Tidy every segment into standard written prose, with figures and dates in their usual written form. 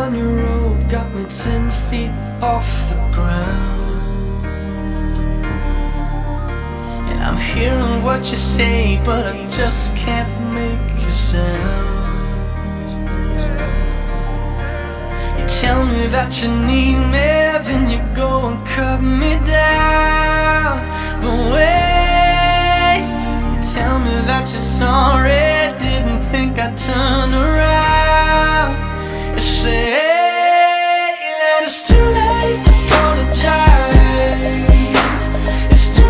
on your road got me 10 feet off the ground. And I'm hearing what you say, but I just can't make a sound. You tell me that you need me, then you go and cut me down. But wait, you tell me that you're sorry, didn't think I'd turn around. You say that it's too late to apologize. It's too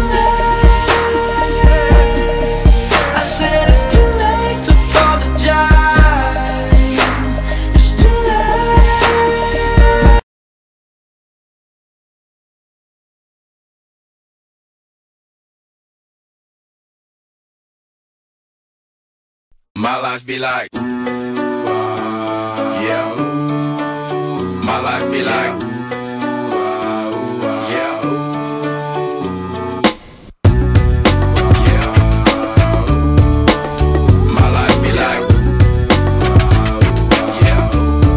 late. I said it's too late to apologize. It's too late. My life be like, yeah. My life be like, yeah. Yeah. My life be like, yeah.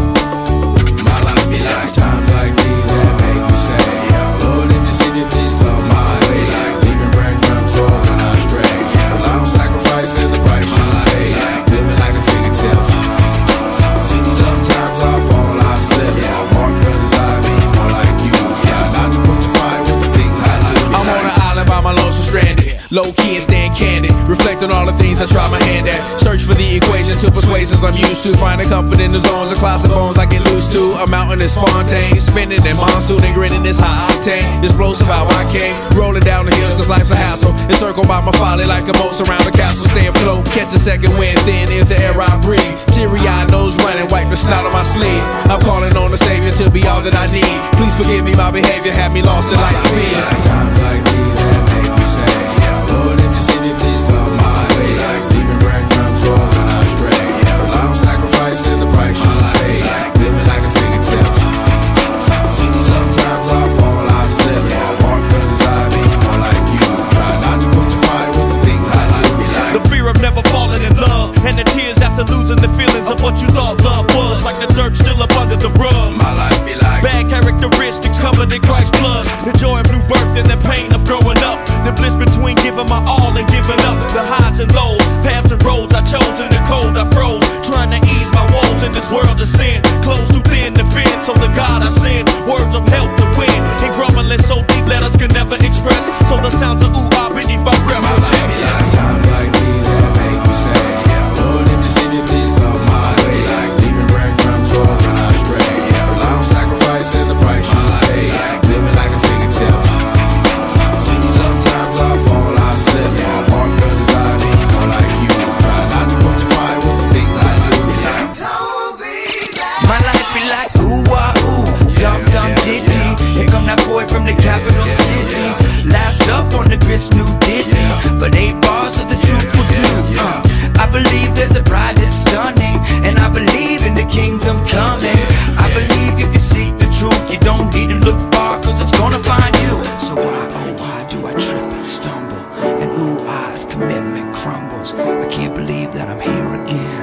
My life be like times like these that make me say, Lord, if you see me, please come my way. Like leaving breadcrumbs all when I stray. Yeah, well, I'm sacrificing the price you pay. Like living like a figure tale. Sometimes I fall, I slip. Yeah, I'm more feelings, I be more like you. Try not to put your fire with the things I do. I'm on an island by my lonesome stranded. Low key and staying candid. Reflect on all the things I try my hand at. Search for the equation to persuasions I'm used to. Finding comfort in the zones of closet bones I get loose to. A mountain is Fontaine. Spinning in monsoon and grinning this high octane. Explosive how I came. Rolling down the hills cause life's a hassle. Encircled by my folly like a moat around the castle. Stay afloat. Catch a second wind thin is the air I breathe. Teary-eyed nose running. Wipe the snot on my sleeve. I'm calling on the Savior to be all that I need. Please forgive me, my behavior had me lost in light speed. Times like these that make me say, Lord, if you see me, please come my way. Like leaving breadcrumbs all when I stray. Yeah, well, I'm sacrificing the price you pay. Like living like a figure tale. Sometimes I fall, I slip. Yeah, more feelings, I be more like you. Try not to put your fire with the things I do. The fear of never falling in love, and the tears after losing the feelings of what you thought love was. Like the dirt still up under the rug. My life be like bad characteristics covered in Christ's blood. The joy of new birth and the pain of growing up. The bliss between giving my all and giving up. The highs and lows, paths and roads I chose. In the cold I froze, trying to ease my woes in this world of sin. Clothes too thin to fit, so the God I send words of help to win. And grumbling so deep letters can never express. So the sounds of ooh ah beneath my breath will check. Times like these that make me say, Lord, if you see me, please come my way. Like leaving breadcrumbs all when I stray. Yeah, well, I'm sacrificing the price you pay. Like living like a figure tale. Sometimes I fall, I slip. Yeah, more feelings, I be more like you. Try not to put your fire with the things I do. My life be like ooh ah ooh, dum dum diddy. Here come that boy from the capital city. Last up on the grits, new ditty. But 8 bars of the truth will do. I believe there's a bride that's stunning, and I believe in the kingdom coming. I believe if you seek the truth, you don't need to look far, cause it's gonna find you. So why, oh why do I trip and stumble? And ooh ah's commitment crumbles. I can't believe that I'm here again.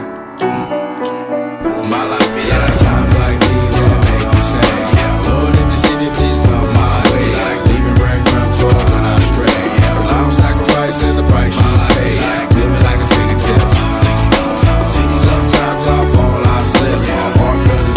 My life be like times like these that make me say, Lord, if you see me, please come my way. Like leaving breadcrumbs all when I stray. Yeah, well, I'm sacrificing the price you pay. Like living like a figure tale. Sometimes I fall, I slip. Yeah, more feelings,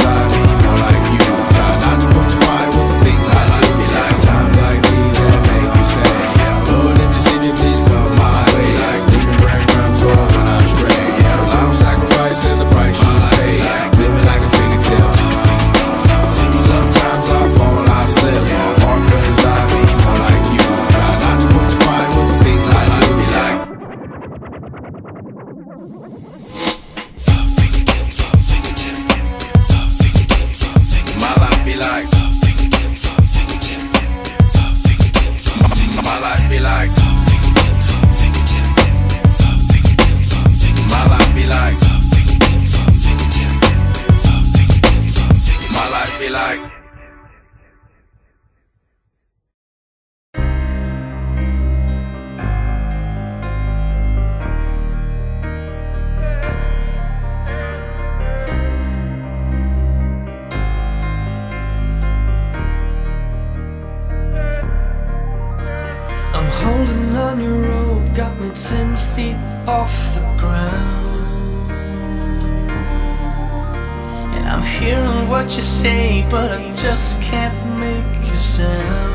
what you say, but I just can't make you sound.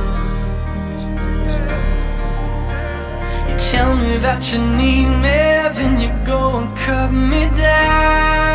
You tell me that you need me, then you go and cut me down.